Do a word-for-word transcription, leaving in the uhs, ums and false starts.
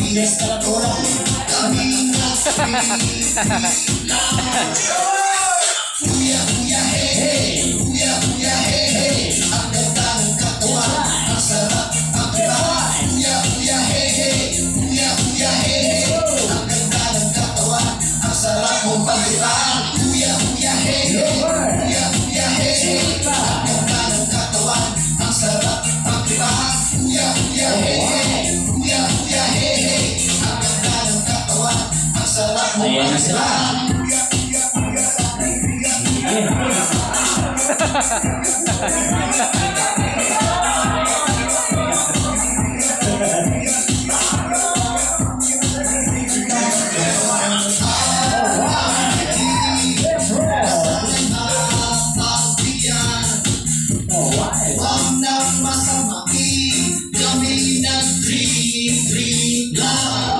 Kuya, kuya, hey, hey. Kuya, kuya, hey, hey. Ang ganda ng katawan, ang sarap ang kitawan. Kuya, kuya, hey, hey. Kuya, kuya, hey, hey. Ang ganda ng katawan, ang sarap mong pagkitaan. Kuya, kuya, hey, hey. Kuya, kuya, hey, hey. Ang ganda ng katawan, ang sarap ang kitaan. Kuya, kuya, hey, hey. Kuya, kuya, hey, hey. Ang ganda ng katawan, ang sarap mong pagkitaan. Huwag nang masamain, kami nag-dream, dream lang.